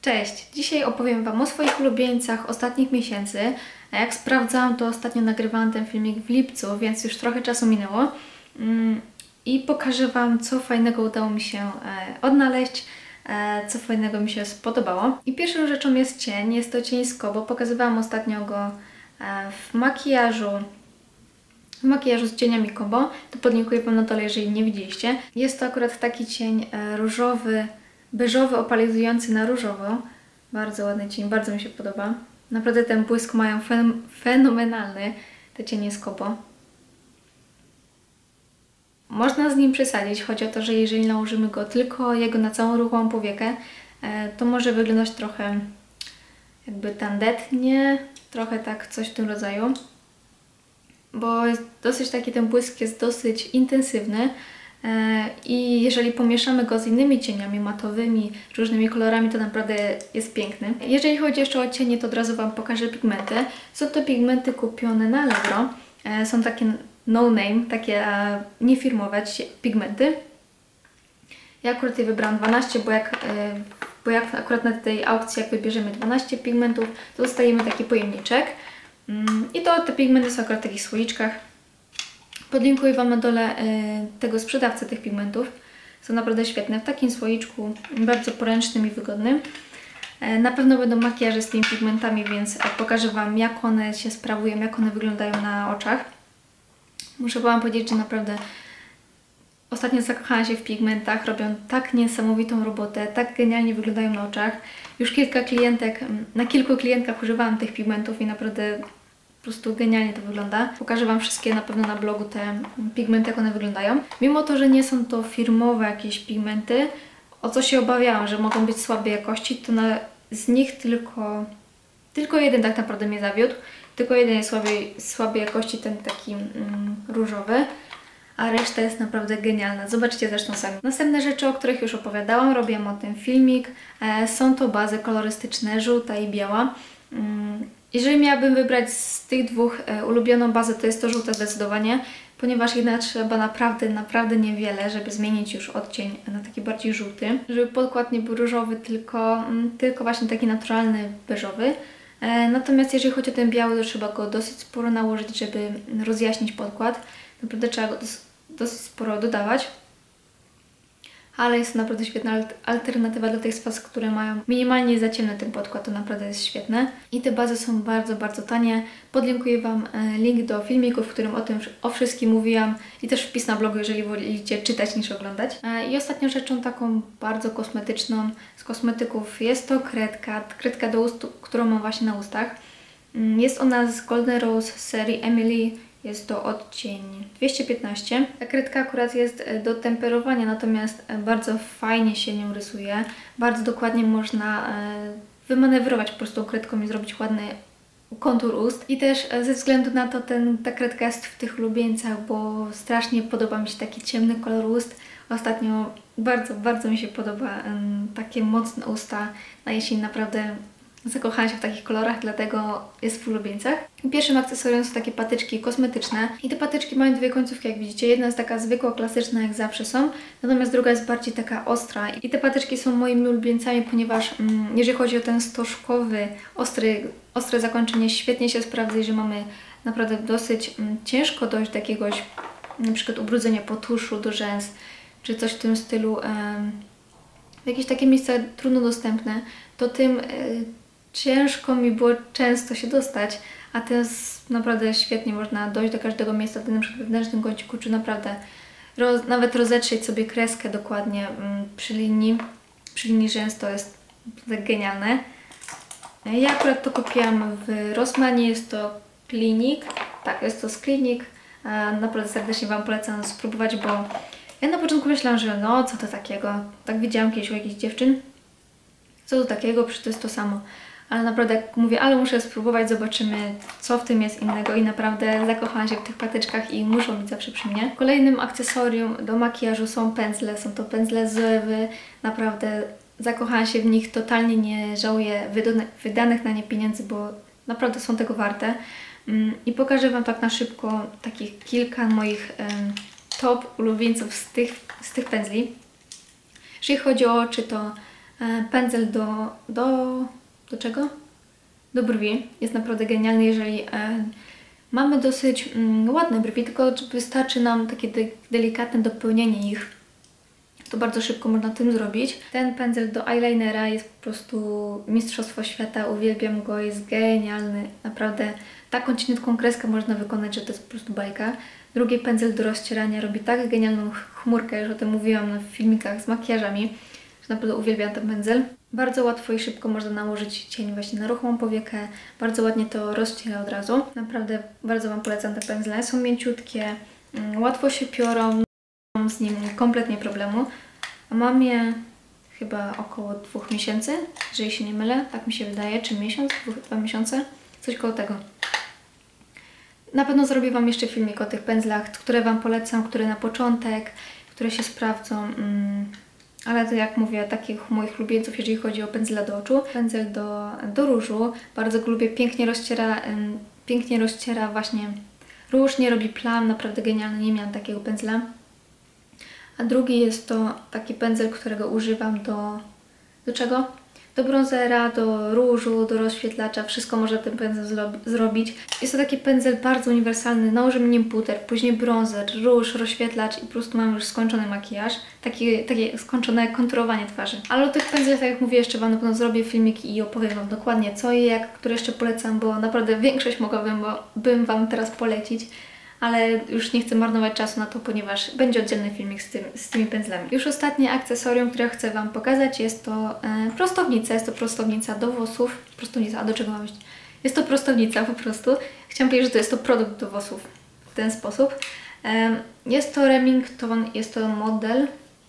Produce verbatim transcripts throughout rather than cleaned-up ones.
Cześć! Dzisiaj opowiem Wam o swoich ulubieńcach ostatnich miesięcy. Jak sprawdzałam, to ostatnio nagrywałam ten filmik w lipcu, więc już trochę czasu minęło. I pokażę Wam, co fajnego udało mi się odnaleźć, co fajnego mi się spodobało. I pierwszą rzeczą jest cień. Jest to cień z Kobo. Pokazywałam ostatnio go w makijażu. W makijażu z cieniami Kobo. To podlinkuję Wam na dole, jeżeli nie widzieliście. Jest to akurat taki cień różowy, beżowy, opalizujący na różowo. Bardzo ładny cień, bardzo mi się podoba. Naprawdę ten błysk mają fen fenomenalny, te cienie z Kobo. Można z nim przesadzić, chodzi o to, że jeżeli nałożymy go tylko jego na całą ruchomą powiekę, to może wyglądać trochę jakby tandetnie, trochę tak coś w tym rodzaju. Bo jest dosyć taki, ten błysk jest dosyć intensywny. I jeżeli pomieszamy go z innymi cieniami matowymi, różnymi kolorami, to naprawdę jest piękny. Jeżeli chodzi jeszcze o cienie, to od razu Wam pokażę pigmenty. Są to pigmenty kupione na Allegro. Są takie no name, takie niefirmowe pigmenty. Ja akurat je wybrałam dwanaście, bo jak, bo jak akurat na tej aukcji, jak wybierzemy dwanaście pigmentów, to dostajemy taki pojemniczek. I to te pigmenty są akurat w takich słoiczkach. Podlinkuję Wam na dole y, tego sprzedawcę tych pigmentów. Są naprawdę świetne. W takim słoiczku, bardzo poręcznym i wygodnym. Y, na pewno będą makijaże z tymi pigmentami, więc pokażę Wam, jak one się sprawują, jak one wyglądają na oczach. Muszę Wam powiedzieć, że naprawdę ostatnio zakochałam się w pigmentach. Robią tak niesamowitą robotę, tak genialnie wyglądają na oczach. Już kilka klientek, na kilku klientkach używałam tych pigmentów i naprawdę po prostu genialnie to wygląda. Pokażę Wam wszystkie na pewno na blogu te pigmenty, jak one wyglądają. Mimo to, że nie są to firmowe jakieś pigmenty, o co się obawiałam, że mogą być słabej jakości, to na, z nich tylko, tylko jeden tak naprawdę mnie zawiódł. Tylko jeden jest słabej, słabej jakości, ten taki mm, różowy, a reszta jest naprawdę genialna. Zobaczcie zresztą sami. Następne rzeczy, o których już opowiadałam, robiłam o tym filmik. E, są to bazy kolorystyczne, żółta i biała. Mm, Jeżeli miałabym wybrać z tych dwóch e, ulubioną bazę, to jest to żółte zdecydowanie, ponieważ jednak trzeba naprawdę, naprawdę niewiele, żeby zmienić już odcień na taki bardziej żółty. Żeby podkład nie był różowy, tylko, mm, tylko właśnie taki naturalny beżowy. E, natomiast jeżeli chodzi o ten biały, to trzeba go dosyć sporo nałożyć, żeby rozjaśnić podkład. Naprawdę trzeba go dos dosyć sporo dodawać. Ale jest to naprawdę świetna alternatywa dla tych z Was, które mają minimalnie za ciemny ten podkład, to naprawdę jest świetne. I te bazy są bardzo, bardzo tanie. Podlinkuję Wam link do filmiku, w którym o tym o wszystkim mówiłam i też wpis na blogu, jeżeli wolicie czytać niż oglądać. I ostatnią rzeczą taką bardzo kosmetyczną z kosmetyków jest to kredka, kredka do ust, którą mam właśnie na ustach. Jest ona z Golden Rose z serii Emily. Jest to odcień dwieście piętnaście. Ta kredka akurat jest do temperowania, natomiast bardzo fajnie się nią rysuje. Bardzo dokładnie można wymanewrować po prostu kredką i zrobić ładny kontur ust. I też ze względu na to ten, ta kredka jest w tych ulubieńcach, bo strasznie podoba mi się taki ciemny kolor ust. Ostatnio bardzo, bardzo mi się podoba um, takie mocne usta na jesień. Naprawdę zakochałam się w takich kolorach, dlatego jest w ulubieńcach. Pierwszym akcesorium są takie patyczki kosmetyczne i te patyczki mają dwie końcówki, jak widzicie. Jedna jest taka zwykła, klasyczna, jak zawsze są, natomiast druga jest bardziej taka ostra. I te patyczki są moimi ulubieńcami, ponieważ mm, jeżeli chodzi o ten stożkowy, ostry, ostre zakończenie, świetnie się sprawdza, że mamy naprawdę dosyć mm, ciężko dojść do jakiegoś na przykład ubrudzenia po tuszu do rzęs, czy coś w tym stylu, em, w jakieś takie miejsca trudno dostępne, to tym y, ciężko mi było często się dostać, a teraz naprawdę świetnie można dojść do każdego miejsca, na przykład wewnętrznym kąciku, czy naprawdę roz, nawet rozetrzeć sobie kreskę dokładnie mm, przy linii, przy linii rzęs, to jest tak genialne. Ja akurat to kupiłam w Rossmanie, jest to Klinik, tak, jest to z Klinik, naprawdę serdecznie Wam polecam spróbować, bo ja na początku myślałam, że no co to takiego, tak widziałam kiedyś u jakichś dziewczyn, co to takiego, przecież to jest to samo. Ale naprawdę, jak mówię, ale muszę spróbować, zobaczymy, co w tym jest innego i naprawdę zakochałam się w tych patyczkach i muszą być zawsze przy mnie. Kolejnym akcesorium do makijażu są pędzle, są to pędzle z Zoewy, naprawdę zakochałam się w nich, totalnie nie żałuję wydanych na nie pieniędzy, bo naprawdę są tego warte. I pokażę Wam tak na szybko takich kilka moich um, top ulubieńców z tych, z tych pędzli. Jeżeli chodzi o oczy, to E, pędzel do, do... do czego? Do brwi. Jest naprawdę genialny, jeżeli e, mamy dosyć mm, ładne brwi, tylko wystarczy nam takie de delikatne dopełnienie ich. To bardzo szybko można tym zrobić. Ten pędzel do eyelinera jest po prostu mistrzostwo świata. Uwielbiam go, jest genialny. Naprawdę taką cieniutką kreskę można wykonać, że to jest po prostu bajka. Drugi pędzel do rozcierania robi tak genialną chmurkę, już o tym mówiłam na filmikach z makijażami, że naprawdę uwielbiam ten pędzel. Bardzo łatwo i szybko można nałożyć cień właśnie na ruchomą powiekę. Bardzo ładnie to rozciera od razu. Naprawdę bardzo Wam polecam te pędzle. Są mięciutkie, łatwo się piorą, nie mam z nimi kompletnie problemu. A mam je chyba około dwóch miesięcy, jeżeli się nie mylę, tak mi się wydaje, czy miesiąc, dwóch, dwa miesiące, coś koło tego. Na pewno zrobię Wam jeszcze filmik o tych pędzlach, które Wam polecam, które na początek, które się sprawdzą. Mm. Ale to jak mówię, takich moich ulubieńców, jeżeli chodzi o pędzle do oczu. Pędzel do, do różu, bardzo go lubię, pięknie rozciera, ym, pięknie rozciera właśnie róż, nie robi plam, naprawdę genialny, nie miałam takiego pędzla. A drugi jest to taki pędzel, którego używam do... do czego? Do bronzera, do różu, do rozświetlacza, wszystko może ten pędzel zrobić. Jest to taki pędzel bardzo uniwersalny, nałożymy nim puder, później bronzer, róż, rozświetlacz i po prostu mamy już skończony makijaż, taki, takie skończone konturowanie twarzy. Ale o tych pędzlach, tak jak mówię, jeszcze Wam na pewno zrobię filmik i opowiem Wam dokładnie co i jak, które jeszcze polecam, bo naprawdę większość mogłabym bo bym Wam teraz polecić. Ale już nie chcę marnować czasu na to, ponieważ będzie oddzielny filmik z, tym, z tymi pędzlami. Już ostatnie akcesorium, które chcę Wam pokazać, jest to e, prostownica. Jest to prostownica do włosów. Prostownica, a do czego ma być? Jest to prostownica po prostu. Chciałam powiedzieć, że to jest to produkt do włosów w ten sposób. E, jest to Remington, jest to model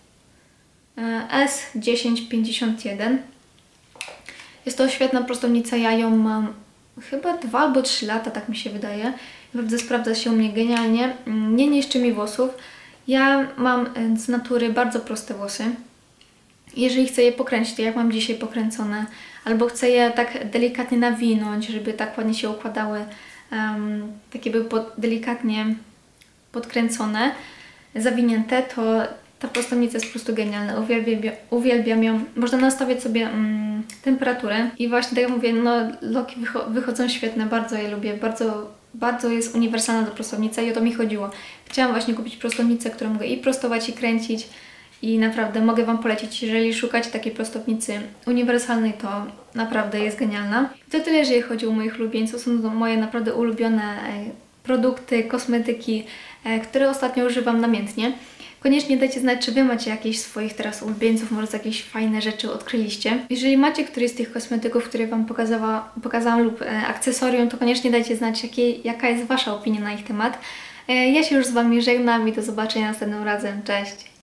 e, S dziesięć pięćdziesiąt jeden. Jest to świetna prostownica, ja ją mam chyba dwa albo trzy lata, tak mi się wydaje. Naprawdę sprawdza się u mnie genialnie, nie niszczy mi włosów. Ja mam z natury bardzo proste włosy. Jeżeli chcę je pokręcić, to jak mam dzisiaj pokręcone, albo chcę je tak delikatnie nawinąć, żeby tak ładnie się układały, um, takie były pod, delikatnie podkręcone, zawinięte, to ta prostownica jest po prostu genialna. Uwielbiam, uwielbiam ją. Można nastawiać sobie um, temperaturę i właśnie tak jak mówię, no loki wycho wychodzą świetne, bardzo je lubię, bardzo Bardzo jest uniwersalna ta prostownica i o to mi chodziło. Chciałam właśnie kupić prostownicę, którą mogę i prostować, i kręcić i naprawdę mogę Wam polecić, jeżeli szukacie takiej prostownicy uniwersalnej, to naprawdę jest genialna. I to tyle, jeżeli chodzi o moich ulubieńców. Są to moje naprawdę ulubione produkty, kosmetyki, które ostatnio używam namiętnie. Koniecznie dajcie znać, czy Wy macie jakieś swoich teraz ulubieńców, może jakieś fajne rzeczy odkryliście. Jeżeli macie któryś z tych kosmetyków, które Wam pokazała, pokazałam lub e, akcesorium, to koniecznie dajcie znać, jakie, jaka jest Wasza opinia na ich temat. E, ja się już z Wami żegnam i do zobaczenia następnym razem. Cześć!